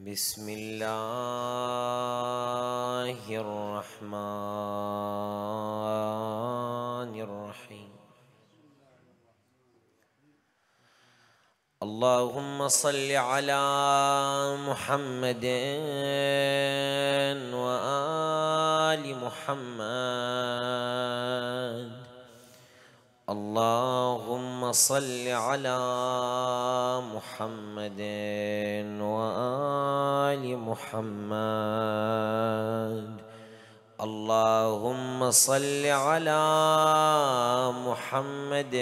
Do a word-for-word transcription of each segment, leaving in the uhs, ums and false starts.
بسم الله الرحمن الرحيم. اللهم صل على محمد وآل محمد. اللهم صل على محمد وآل محمد. اللهم صل على محمد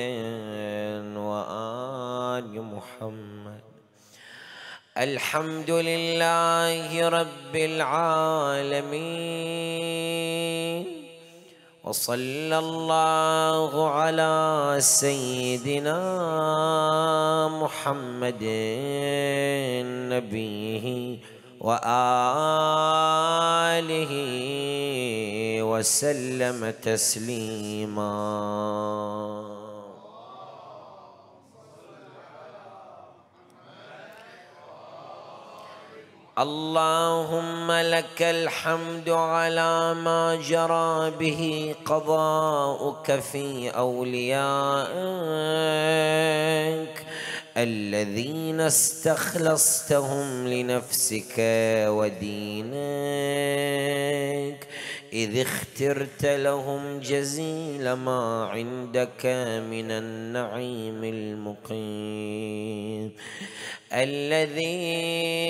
وآل محمد. الحمد لله رب العالمين، وصلى الله على سيدنا محمد نبيه وآله وسلم تسليما. اللهم لك الحمد على ما جرى به قضاؤك في أوليائك الذين استخلصتهم لنفسك ودينك، إذ اخترت لهم جزيل ما عندك من النعيم المقيم الذي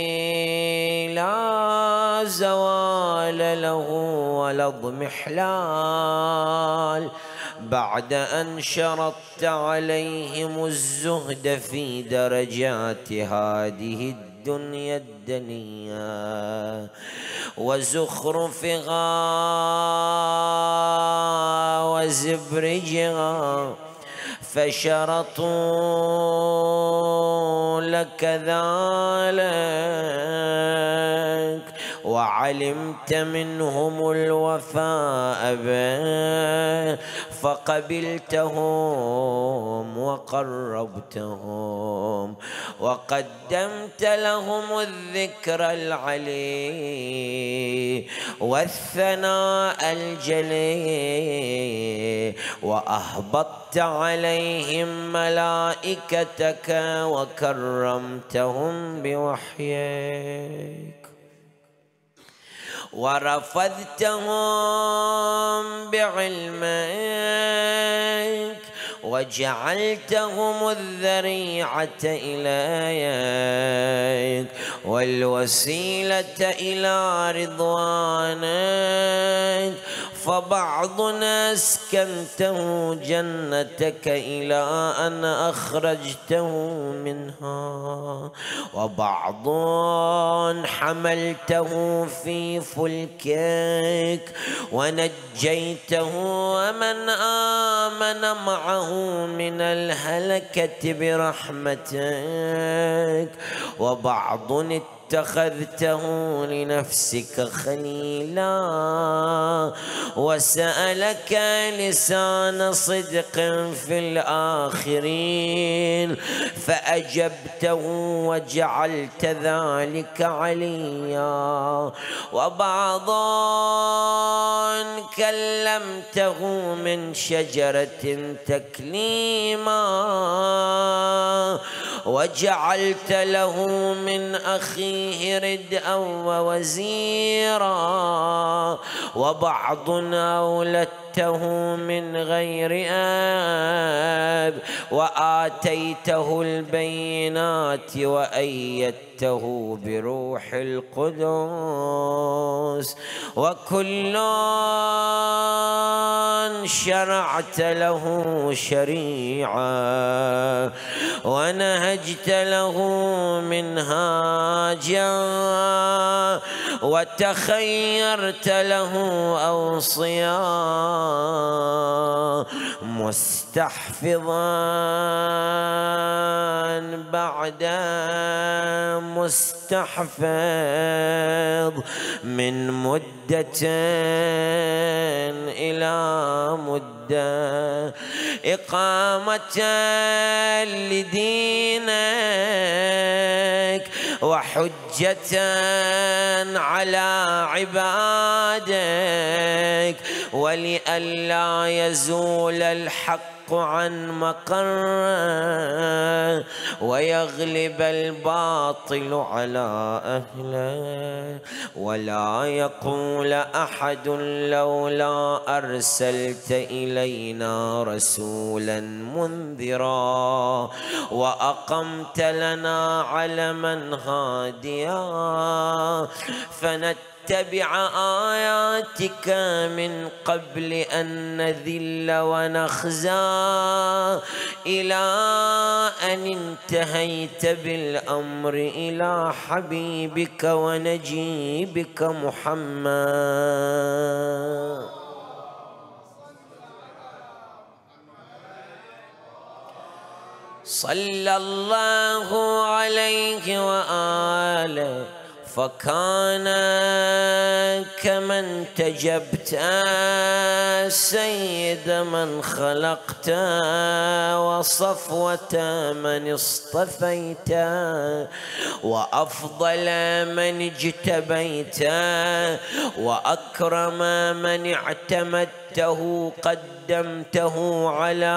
لا زوال له ولا اضمحلال، بعد أن شرطت عليهم الزهد في درجات هذه الدنيا الدنيا وزخرفها وزبرجها، فشرطوا لك ذلك وعلمت منهم الوفاء به فقبلتهم وقربتهم وقدمت لهم الذكر العلي والثناء الجلي، وأهبطت عليهم ملائكتك وكرمتهم بوحيك ورفضتهم بعلمك وجعلتهم الذريعة إليك والوسيلة إلى رضوانك، فبعضنا اسكنته جنتك إلى أن أخرجته منها، وبعض حملته في فلكك ونجيته ومن آمن معه من الهلكة برحمتك، وبعض اتخذته لنفسك خليلا وسألك لسان صدق في الآخرين فأجبته وجعلت ذلك عليا، وبعضا كلمته من شجرة تكليما وجعلت له من أخيه ردءا ووزيرا، وبعض أولدته من غير أب وآتيته البينات وأيدته بروح القدس، وكل شرعت له شريعة ونهجت له منهاجا وتخيرت له أوصيا، مستحفظا بعد مستحفظ من مدة إلى مدة، إقامة لدينك وحج حجة على عبادك ولئلا يزول الحق عن مقره ويغلب الباطل على أهله ولا يقول أحد لولا أرسلت إلينا رسولا منذرا وأقمت لنا علما هاديا فنت اتبع آياتك من قبل أن نذل ونخزى إلى أن انتهيت بالأمر إلى حبيبك ونجيبك محمد صلى الله عليه وآله فكان كمن تجبت سيد من خلقت وصفوة من اصطفيت وأفضل من اجتبيت وأكرم من اعتمدته قدمته على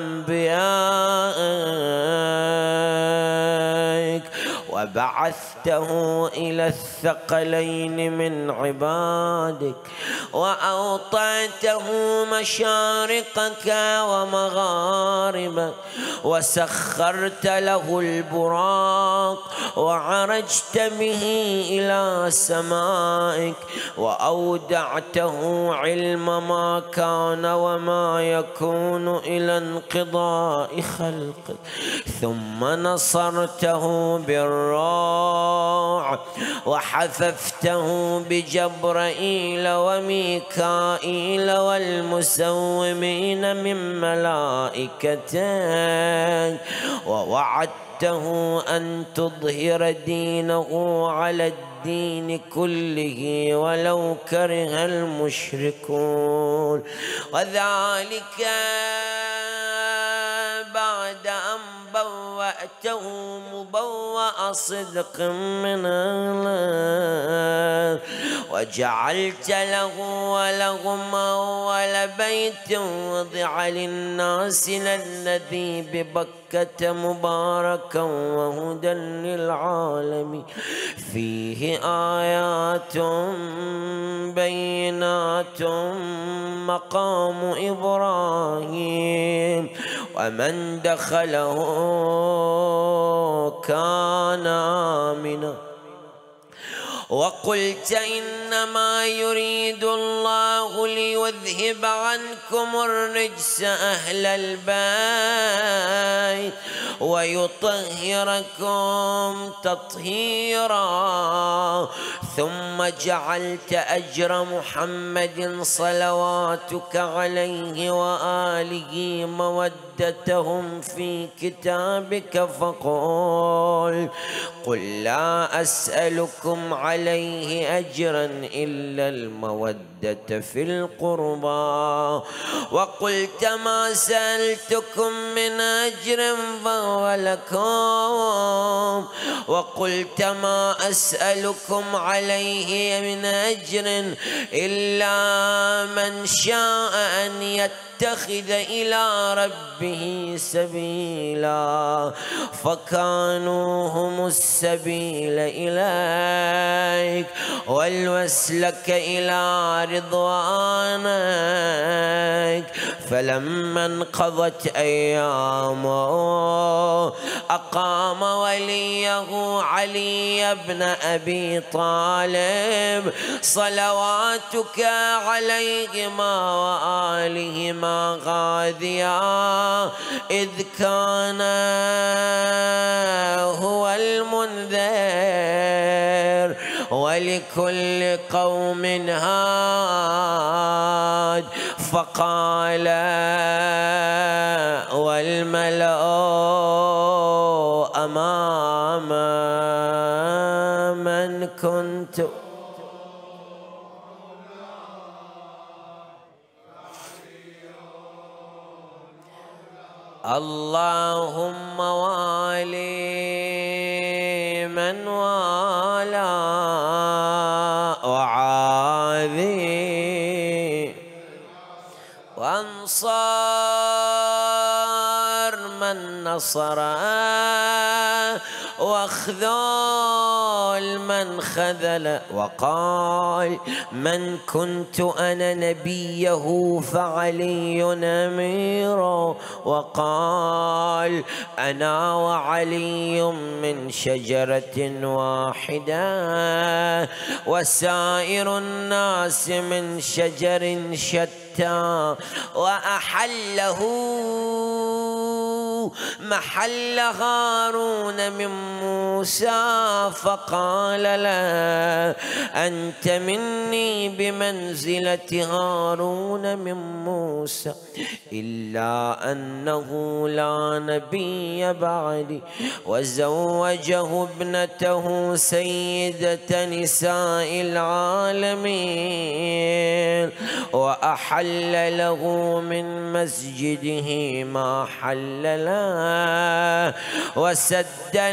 أنبيائك وبعثته إلى الثقلين من عبادك وأوطيته مشارقك ومغاربك وسخرت له البراق وعرجت به إلى سمائك وأودعته علم ما كان وما يكون إلى انقضاء خلقك ثم نصرته بالروع وحففته بجبرائيل وميكائيل والمسومين من ملائكتك ووعدته أن تظهر دينه على الدين كله ولو كره المشركون وذلك بعد أن بوأته مبوأ صدق من الله وجعلت له ولهم أول بيت وضع للناس الذي ببكة مباركا وهدى للعالمين فيه آيات بينات مقام إبراهيم ومن دخله كان آمنا وقلت إنما يريد الله ليذهب عنكم الرجس أهل البيت ويطهركم تطهيرا ثم جعلت أجر محمد صلواتك عليه وآله مودتهم في كتابك فقل قل لا أسألكم عليه أجرا إلا المودة في القربى وقلت ما سألتكم من أجر فهو لكم وقلت ما أسألكم عليه من أجر إلا من شاء أن يتخذ إلى ربه سبيلا فكانوا هم السبيل إليك والوسلك إلى رضوانك فلما انقضت أيامه أقام وليه علي بن أبي طالب صلواتك عليهما وآلهما غاذيا إذ كان هو المنذر ولكل قوم هاد فقال والملأ أمام من كنت اللهم والي من واليت نصره واخذل من خذل. وقال من كنت أنا نبيه فعلي أميره. وقال أنا وعلي من شجرة واحدة وسائر الناس من شجر شتى. وأحله محل هارون من موسى فقال له أنت مني بمنزلة هارون من موسى إلا أنه لا نبي بعدي. وزوجه ابنته سيدة نساء العالمين وأحل له من مسجده ما حل له وسد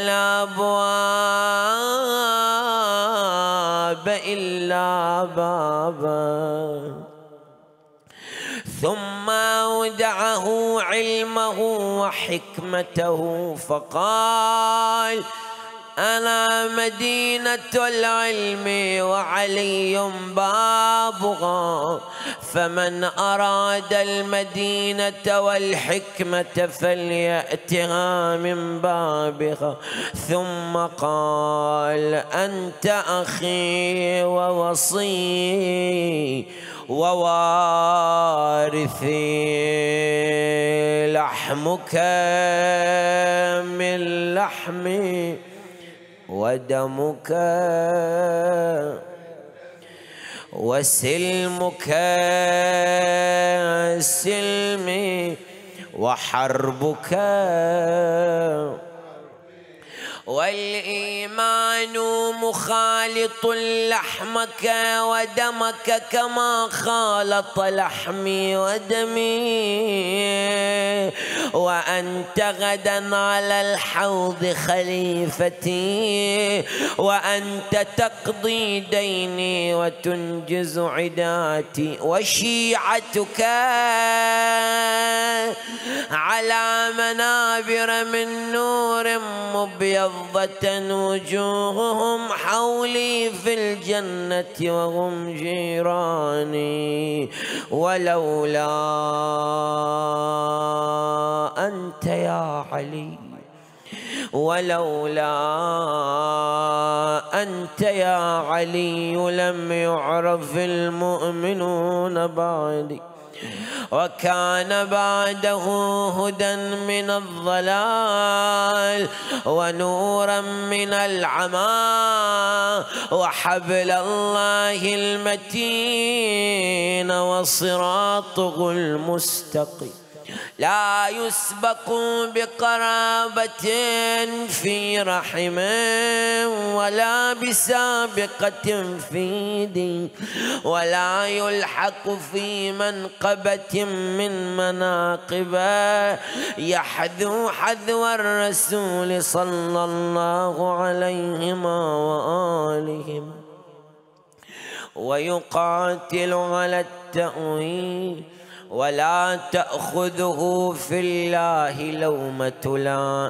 الأبواب إلا بابا. ثم أودعه علمه وحكمته فقال أنا مدينة العلم وعلي بابها فمن أراد المدينة والحكمة فليأتها من بابها. ثم قال أنت أخي ووصي ووارثي لحمك من لحمي ودمك وسلمك سلمي وحربك. والإيمان مخالط لحمك ودمك كما خالط لحمي ودمي. وأنت غدا على الحوض خليفتي وأنت تقضي ديني وتنجز عداتي. وشيعتك على منابر من نور مبيض وجوههم حولي في الجنة وهم جيراني. ولولا أنت يا علي ولولا أنت يا علي لم يعرف المؤمنون بعدي. وكان بعده هدى من الضلال ونورا من العمى وحبل الله المتين وصراطه المستقيم. لا يسبق بقرابة في رحم ولا بسابقة في دين ولا يلحق في منقبة من مناقبه يحذو حذو الرسول صلى الله عليه وآله ويقاتل على التأويل ولا تأخذه في الله لومة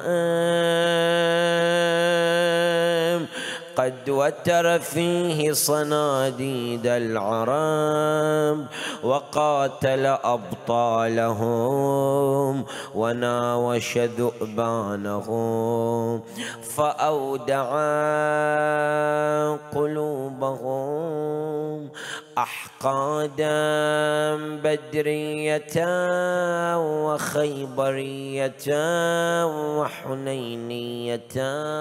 لائم. قد وتر فيه صناديد العرب وقاتل أبطالهم وناوش ذؤبانهم فأودع قلوبهم أحقادا بدرية وخيبرية وحنينية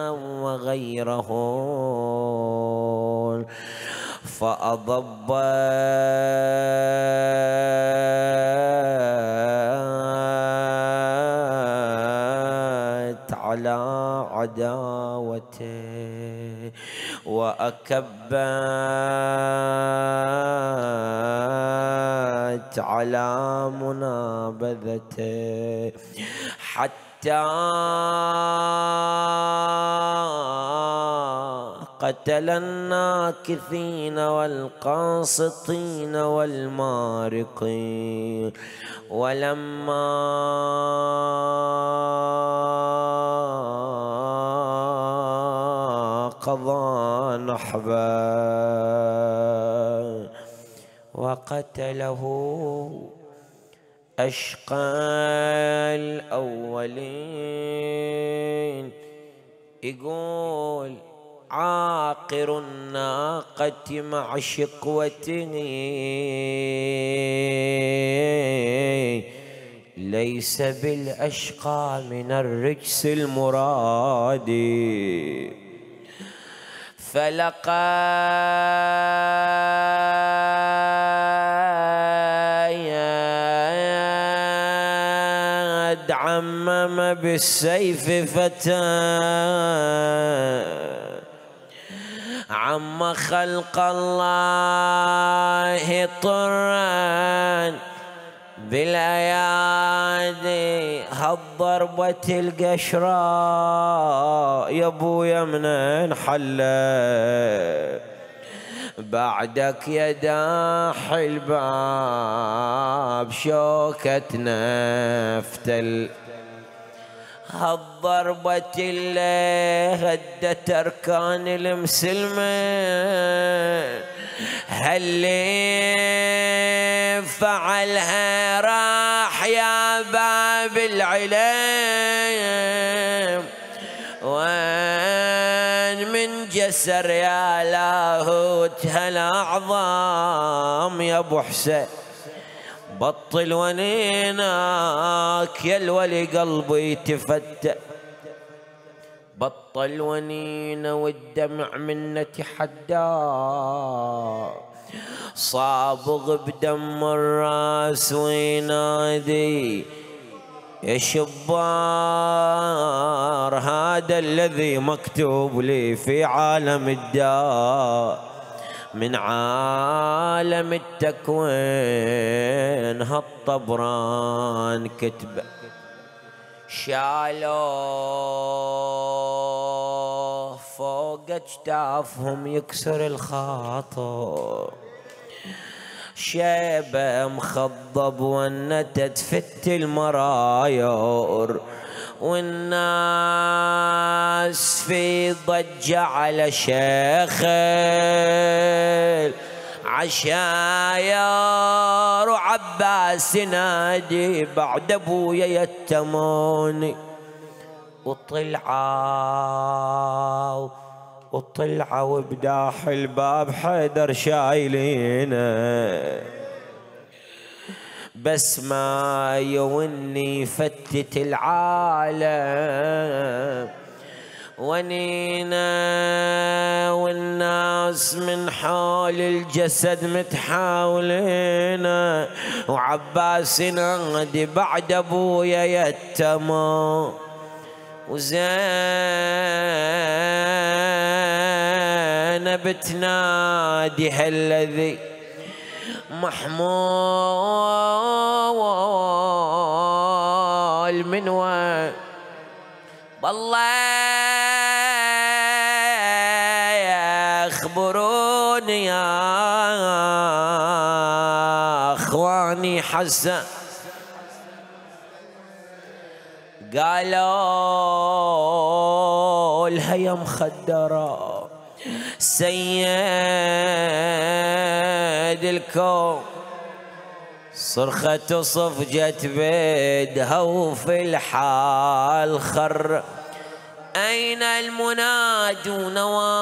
وغيرهم فأضبت على عداوته وأكبت على منابذته حتى قتل الناكثين والقاسطين والمارقين ولما قضى نحبا وقتله أشقى الأولين. يقول عاقر الناقة مع شقوته ليس بالأشقى من الرجس المرادي، فلقد عمم بالسيف فتى عم خلق الله طرا بالأيادي هالضربة القشراء يا ابويا منين حلة بعدك يا داح الباب شوكة نفتل هالضربة اللي هدت أركان المسلمين هاللي فعلها راح يا باب العلم وين من جسر يا لاهوت هالأعظام يا أبو حسين بطل ونينك يا الولي قلبي يتفتى بطل ونينا والدمع منه تحدى صابغ بدم الراس وينادي يا شبار هذا الذي مكتوب لي في عالم الدار من عالم التكوين هالطبران كتبه شالوه فوق اجتافهم يكسر الخاطر شيبه مخضب والنتت فت المراير والناس في ضجة على شيخ عشاير وعباس نادي بعد ابويا يتموني وطلعوا وطلعوا بداح الباب حيدر شايلينه بس ما يوني فتت العالم ونينا والناس من حول الجسد متحاولين وعباس نادي بعد ابويا يتمو وزينب تنادي هالذي محمول من وين والله اخبروني يا اخواني حسن قالوا لها يا مخدرة سيد الكون صرخة صفجت بيدها وفي الحال خر أين المنادون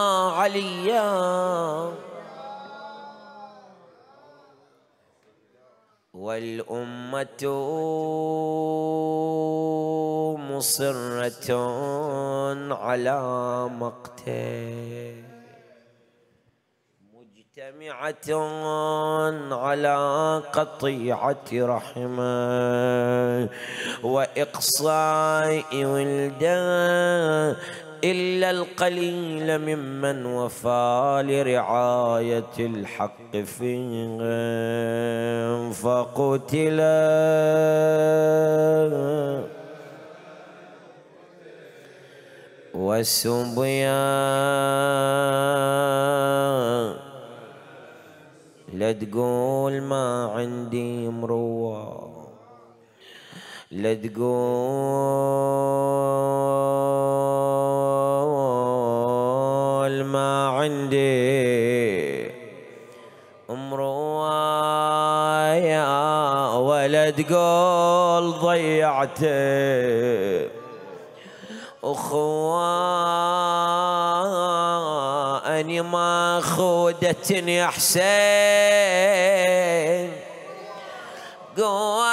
وعليا والأمة مصرة على مقته مجتمعة على قطيعة رحمه وإقصاء ولده إلا القليل ممن وفى لرعاية الحق فيهم فقتل والصبيان لا تقول ما عندي مروة، لا تقول ما عندي مروة ولا تقول ضيعت أخواني ما خودتني حسين قوى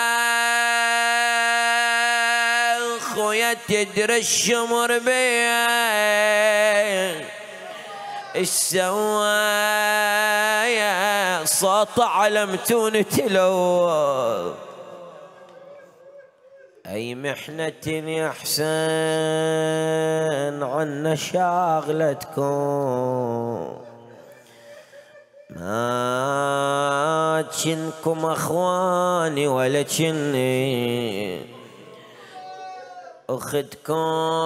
خويا تدري الشمر بيه ايش سوايا صوت علمتون تلو أي محنة يا حسين عنا شاغلتكم ما تشنكم أخواني ولا تشني أختكم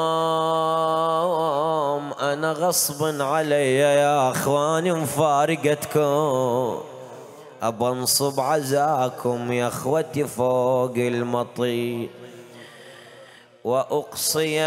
أنا غصب علي يا أخواني مفارقتكم أبى انصب عزاكم يا أخوتي فوق المطي وأقصي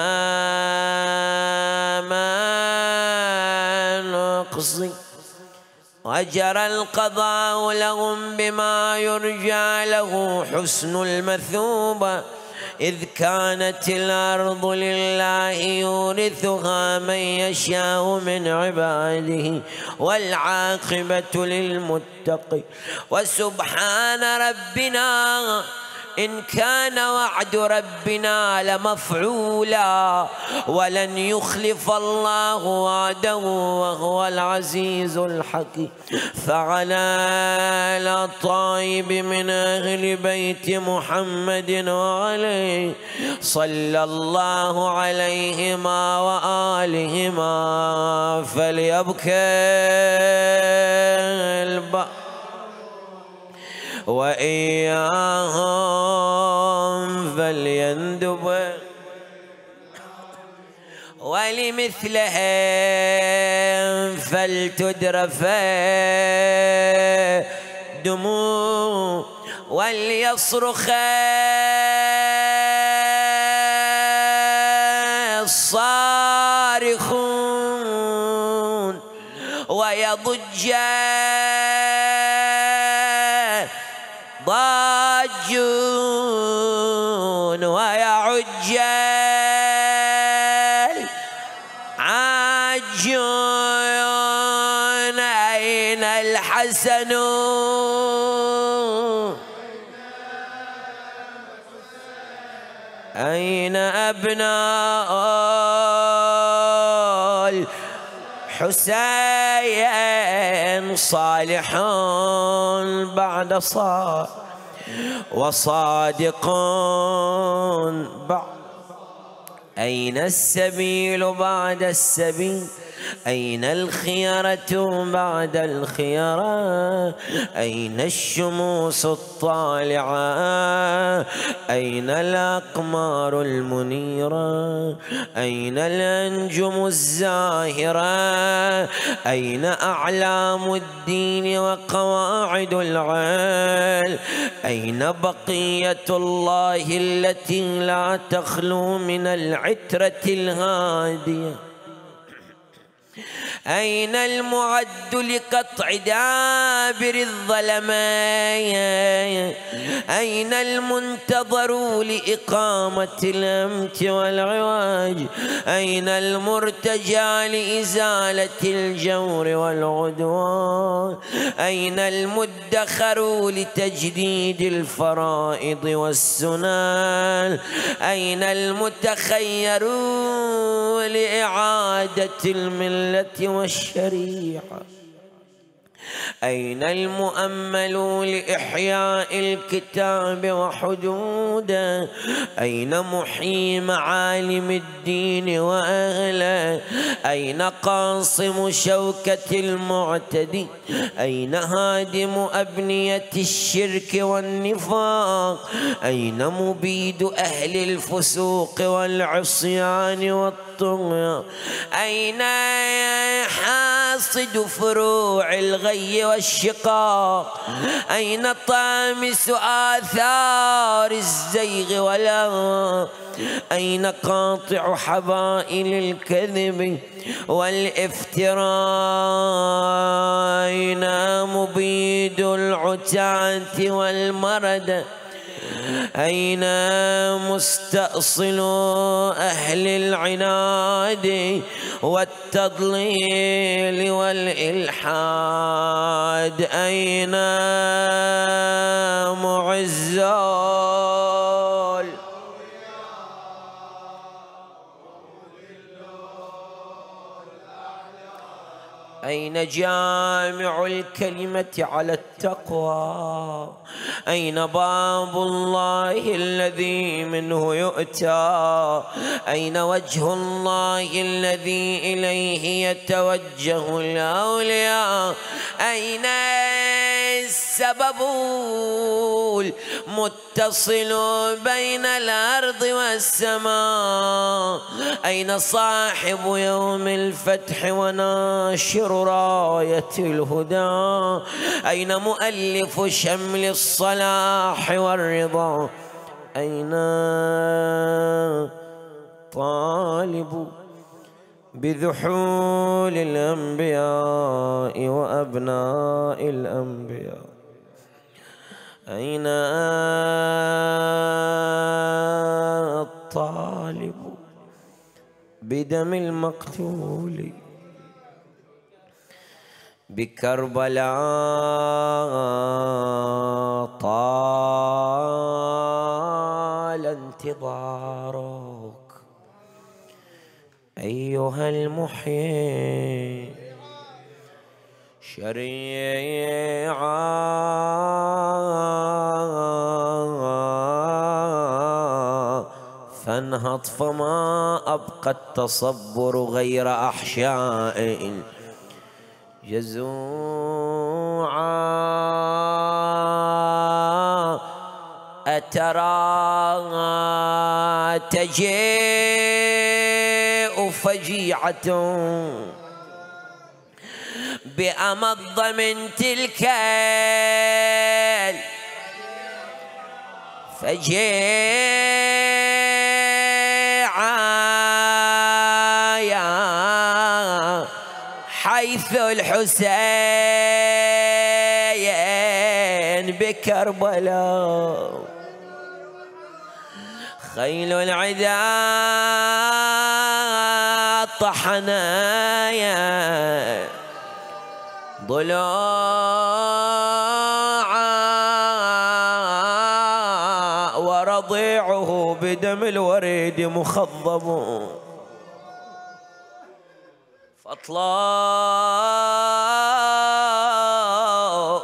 ما نقصي وجرى القضاء لهم بما يرجى له حسن المثوبة إذ كانت الأرض لله يورثها من يشاء من عباده والعاقبة للمتقين وسبحان ربنا إن كان وعد ربنا لمفعولا ولن يخلف الله وعده وهو العزيز الحكيم فعلى الطيب من أهل بيت محمد وعليه صلى الله عليهما وآلهما فليبكي البحر وإياهم فليندب ولمثلهم فلتدرف دموع وليصرخ الصارخون ويضج ضاجون ويعج العاجون أين الحسن أين أبناء الحسين صالح بعد صالح وصادق بعد أين السبيل بعد السبيل أين الخيرة بعد الخيرة أين الشموس الطالعة أين الأقمار المنيرة أين الأنجم الزاهرة أين أعلام الدين وقواعد العلم أين بقية الله التي لا تخلو من العترة الهادية أين المعد لقطع دابر الظلماء أين المنتظر لإقامة الأمت والعواج أين المرتجى لإزالة الجور والعدوان أين المدخر لتجديد الفرائض والسنن أين المتخير لإعادة الملة والشريعة أين المؤمل لإحياء الكتاب وحدوده أين محيي معالم الدين وأهله أين قاصم شوكة المعتدي أين هادم أبنية الشرك والنفاق أين مبيد أهل الفسوق والعصيان والطاعة الطغيان؟ أين حاصد فروع الغي والشقاق؟ أين طامس آثار الزيغ والهوى؟ أين قاطع حبائل الكذب والافتراء؟ أين مبيد العتاة والمرد؟ أين مستأصل أهل العناد والتضليل والإلحاد؟ أين معزال؟ أين جامع الكلمة على التقوى؟ أين باب الله الذي منه يؤتى؟ أين وجه الله الذي إليه يتوجه الأولياء؟ أين السبب المتصل بين الأرض والسماء؟ أين صاحب يوم الفتح وناشر راية الهدى؟ أين مؤلف شمل الصلاح والرضا؟ أين طالب بذحول الأنبياء وأبناء الأنبياء؟ أين الطالب بدم المقتول بكربلاء؟ طال انتظارك أيها المحيي شريعة فانهض، فما أبقى التصبر غير أحشاء جزوعا. أترى تجيء فجيعة بأمض من تلك الفجيعة حيث الحسين بكربلاء. خيل العدا طحنايا ضلوعا ورضيعه بدم الوريد مخضب. فاطلب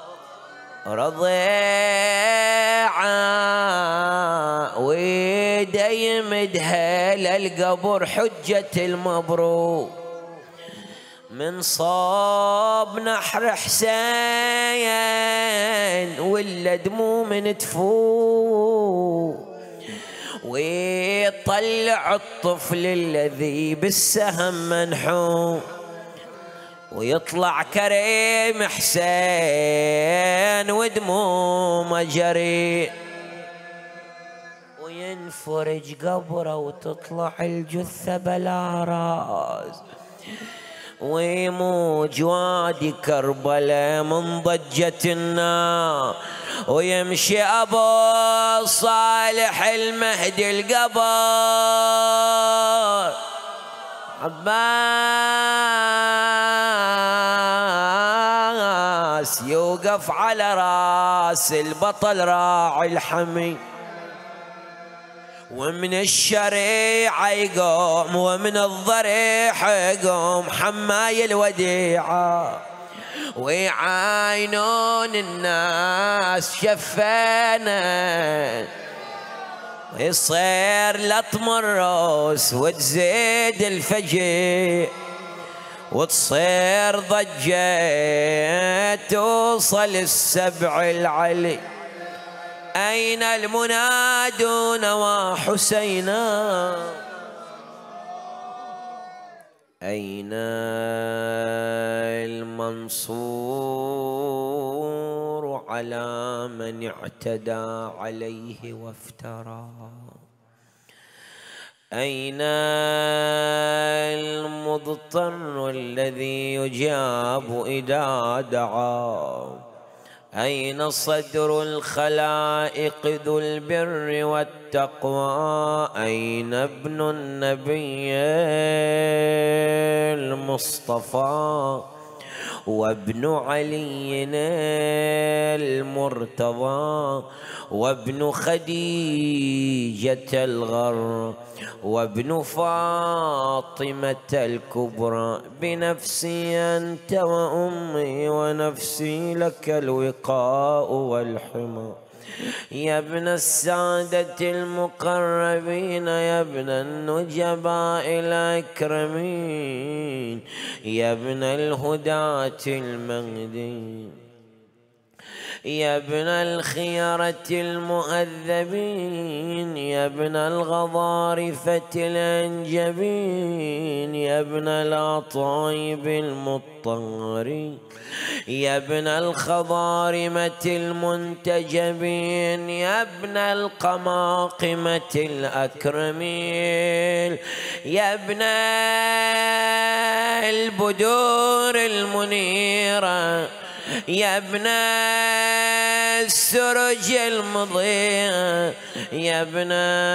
رضيعا ويدي يمدها للقبر حجة المبروك من صاب نحر حسين ولا دموع من تفوق ويطلع الطفل الذي بالسهم منحوم ويطلع كريم حسين ودموع مجري وينفرج قبره وتطلع الجثة بلا راس ويموج وادي كربلاء من ضجة النار ويمشي أبو صالح المهدي القبر عباس يوقف على راس البطل راعي الحمي ومن الشريعة يقوم ومن الضريح يقوم حماي الوديعة ويعاينون الناس شفانا ويصير لطم الروس وتزيد الفجيع وتصير ضجة توصل السبع العلي. أين المنادون وحسينا أين المنصور على من اعتدى عليه وافترى؟ أين المضطر الذي يجاب إذا دعا؟ أين صدر الخلائق ذو البر والتقوى؟ أين ابن النبي المصطفى وابن علي المرتضى وابن خديجة الغر وابن فاطمة الكبرى؟ بنفسي أنت وأمي ونفسي لك الوقاء والحمى. يا ابن السادة المقربين، يا ابن النجباء الأكرمين، يا ابن الهداة المهديين، يا ابن الخيرة المؤذبين، يا ابن الغضارفة الأنجبين، يا ابن الأطايب المطهرين، يا ابن الخضارمة المنتجبين، يا ابن القماقمة الأكرمين، يا ابن البدور المنيرة، يا ابن السرج المضيء، يا ابن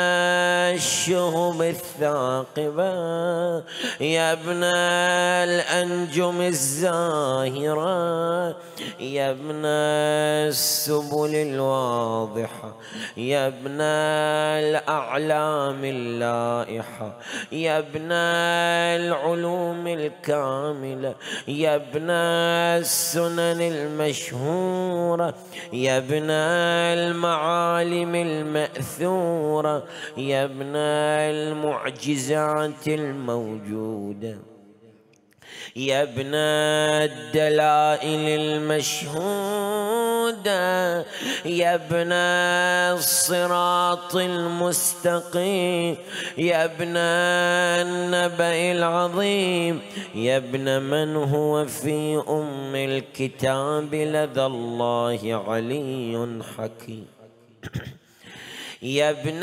الشهب الثاقبة، يا ابن الأنجم الزاهرة، يا ابن السبل الواضحة، يا ابن الأعلام اللائحة، يا ابن العلوم الكاملة، يا ابن السنن المشهورة، يا ابن المعالم المأثورة، يا ابن المعجزات الموجودة، يا ابن الدلائل المشهودة، يا ابن الصراط المستقيم، يا ابن النبأ العظيم، يا ابن من هو في أم الكتاب لدى الله علي حكيم، يا ابن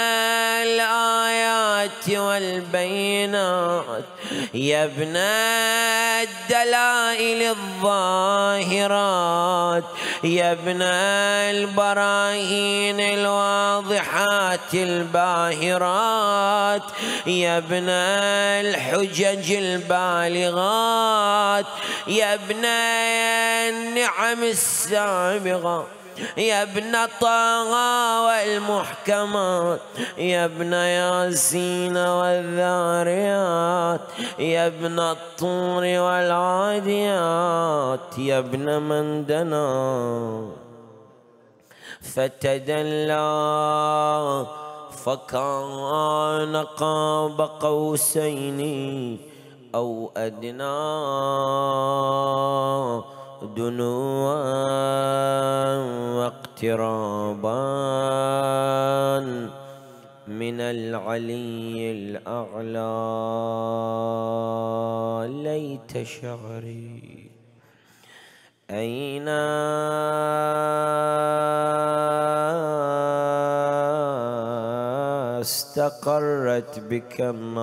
الآيات والبينات، يا ابن الدلائل الظاهرات، يا ابن البراهين الواضحات الباهرات، يا ابن الحجج البالغات، يا ابن النعم السابغة، يا ابن طه والمحكمات، يا ابن ياسين والذاريات، يا ابن الطور والعاديات، يا ابن من دنا فتدلى فكان قاب قوسين أو أدنى دنوا واقترابا من العلي الأعلى. ليت شعري أين استقرت بك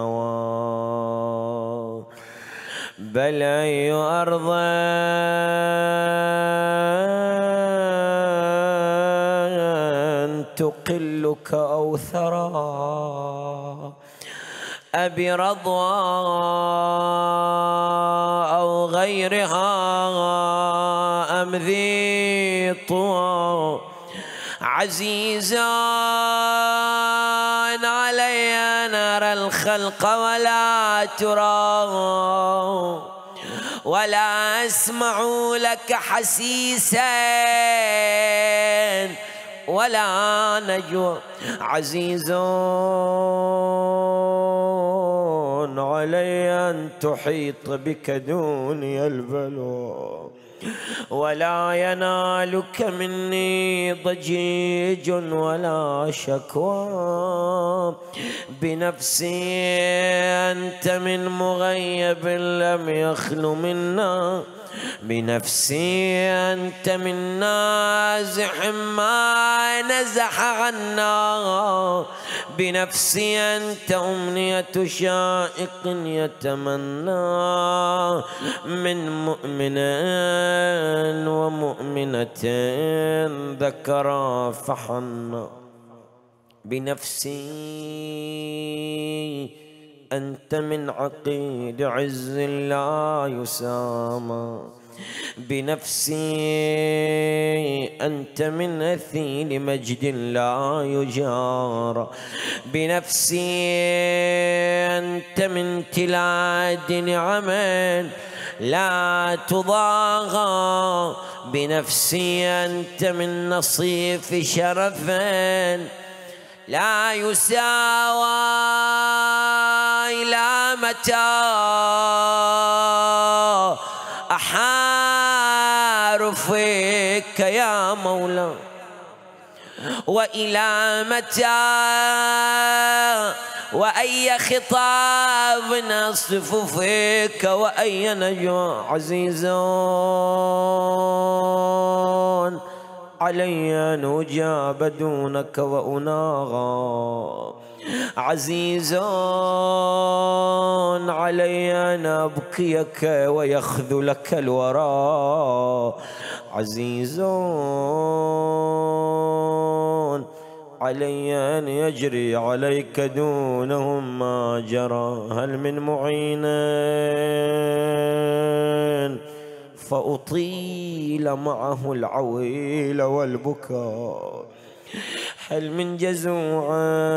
النوى، بل أي أرض تقلك أو ثرى، أبي رضوى أو غيرها أم ذي طوى، عزيزا علي نرى الخلق ولا ترى، ولا أسمع لك حسيسا ولا نجوى، عزيز علي أن تحيط بك دوني البلوى، ولا ينالك مني ضجيج ولا شكوى. بنفسي أنت من مغيب لم يخل منا، بنفسي أنت من نازح ما نزح عنا، بنفسي أنت أمنية شائق يتمنى من مؤمن ومؤمنة ذكرا فحنا. بنفسي أنت من عقيد عز لا يسامى، بنفسي أنت من أثيل مجد لا يجار، بنفسي أنت من تلاد نعم لا تضاغى، بنفسي أنت من نصيف شرف لا يساوى. إلى متى أحار فيك يا مولا، وإلى متى وأي خطاب نصف فيك وأي نجوى. عزيزون علي أن أجاب دونك وأناغى، عزيز علي أن أبكيك ويخذلك الورى، عزيز علي أن يجري عليك دونهم ما جرى. هل من معين فأطيل معه العويل والبكاء، هل من جزوع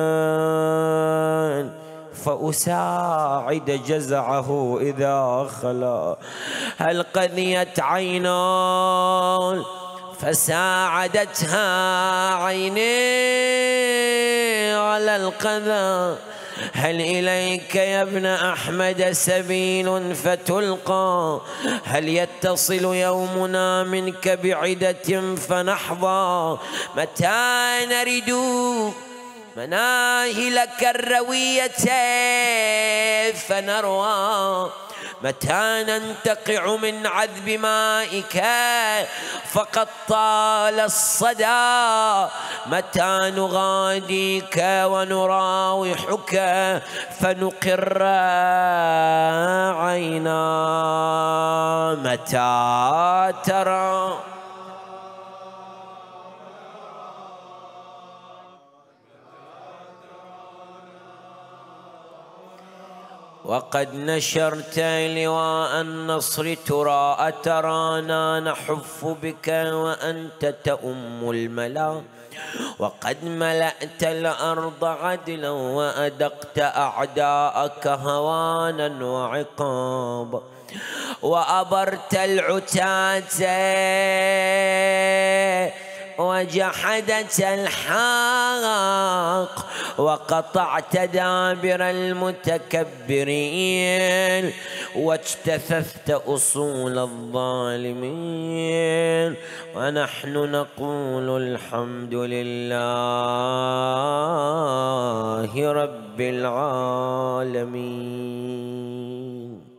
فأساعد جزعه إذا خلا، هل قذيت عينا فساعدتها عيني على القذى، هل إليك يا ابن أحمد سبيل فتلقى، هل يتصل يومنا منك بعدة فنحظى، متى نرد مناهلك الروية فنروى، متى ننتقع من عذب مائك فقد طال الصدى، متى نغاديك ونراوحك فنقر عينا، متى ترى وقد نشرت لواء النصر ترى، أترانا نحف بك وأنت تؤم الملا، وقد ملأت الأرض عدلا وأدقت أعداءك هوانا وعقابا، وأبرت العتاة وجحدت الحق، وقطعت دابر المتكبرين واجتثثت أصول الظالمين، ونحن نقول الحمد لله رب العالمين.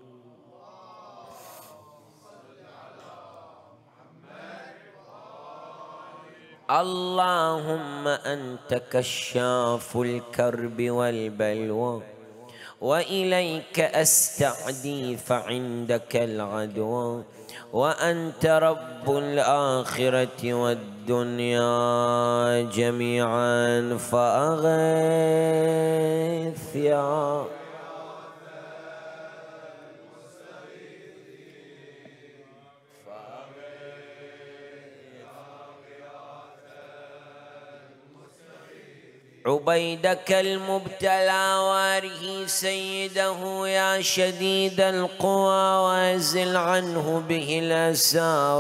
اللهم أنت كشاف الكرب والبلوى، وإليك أستعدي فعندك العدوى، وأنت رب الآخرة والدنيا جميعا فأغث يا عبيدك المبتلى واره سيده يا شديد القوى وازل عنه به الأسى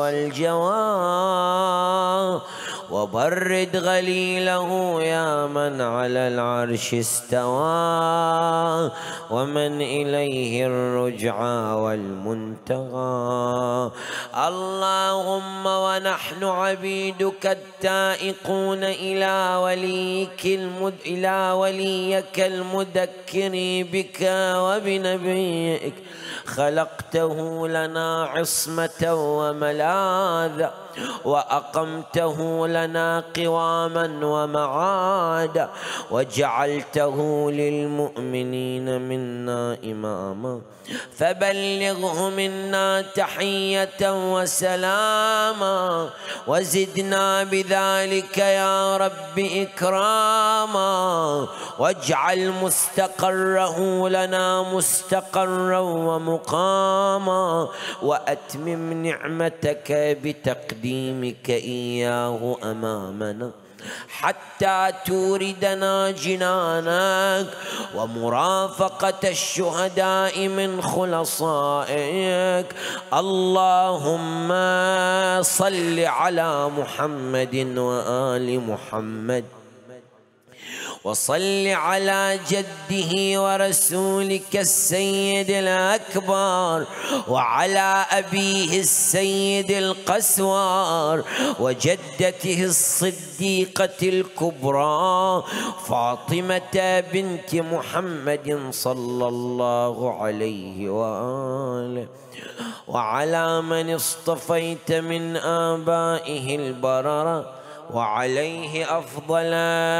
والجوى وبرد غليله يا من على العرش استوى ومن إليه الرجعى والمنتهى. اللهم ونحن عبيدك التائقون إلى وليك المد إلى وليك المذكر بك وبنبيك خلقته لنا عصمة وملاذا وأقمته لنا قواما ومعادا وجعلته للمؤمنين منا إماما فبلغه منا تحية وسلاما وزدنا بذلك يا رب إكراما واجعل مستقره لنا مستقرا ومقاما وأتمم نعمتك بتقديمك إياه أمامنا حتى توردنا جنانك ومرافقة الشهداء من خلصائك. اللهم صل على محمد وآل محمد وصل على جده ورسولك السيد الأكبر وعلى أبيه السيد القسوار وجدته الصديقة الكبرى فاطمة بنت محمد صلى الله عليه وآله وعلى من اصطفيت من آبائه البررة وعليه أفضل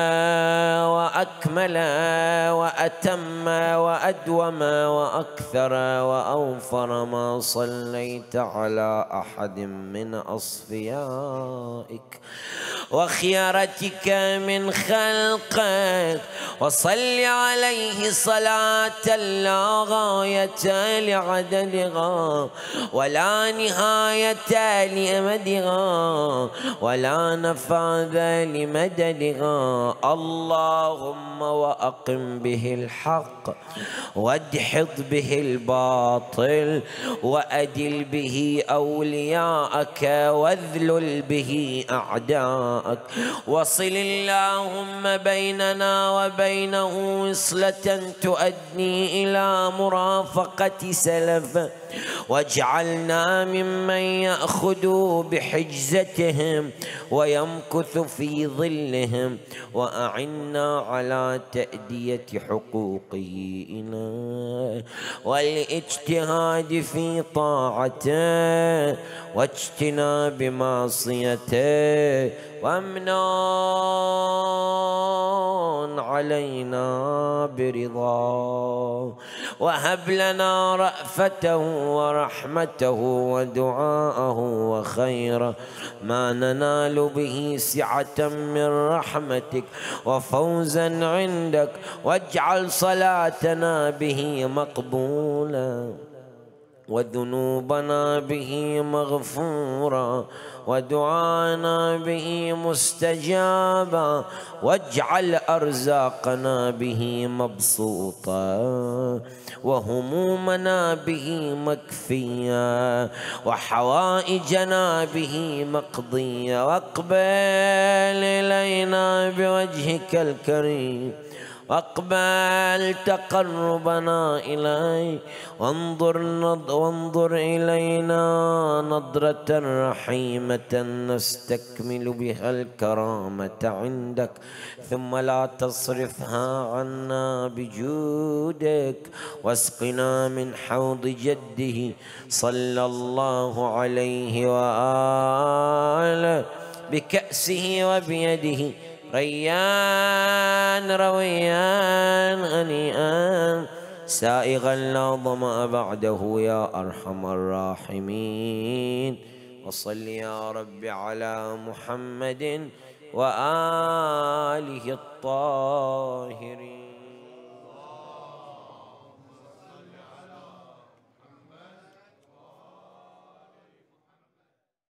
وأكمل وأتم وأدوم وأكثر وأوفر ما صليت على أحد من أصفيائك وخيرتك من خلقك وصل عليه صلاة لا غاية لعددها ولا نهاية لأمدها ولا نفاذ لمددها. اللهم وأقم به الحق وادحض به الباطل وأدل به أولياءك واذلل به أعداءك وصل اللهم بيننا وبينه وصلة تؤدي إلى مرافقة سلف واجعلنا ممن يأخذ بحجزتهم ويمكث في ظلهم وأعنا على تأدية حقوقه إليه والاجتهاد في طاعته واجتناب معصيته وامنن علينا برضاه وهب لنا رأفته ورحمته ودعاءه وخيره ما ننال به سعة من رحمتك وفوزا عندك واجعل صلاتنا به مقبولا وذنوبنا به مغفورا ودعانا به مستجابا واجعل أرزاقنا به مبسوطا وهمومنا به مكفيا وحوائجنا به مقضيا واقبل إلينا بوجهك الكريم واقبل تقربنا إليك وانظر, وانظر إلينا نظرة رحيمة نستكمل بها الكرامة عندك ثم لا تصرفها عنا بجودك واسقنا من حوض جده صلى الله عليه وآله بكأسه وبيده ريان رويان هنيئا سائغا لا ظمأ بعده يا أرحم الراحمين. وصل يا رب على محمد وآله الطاهرين.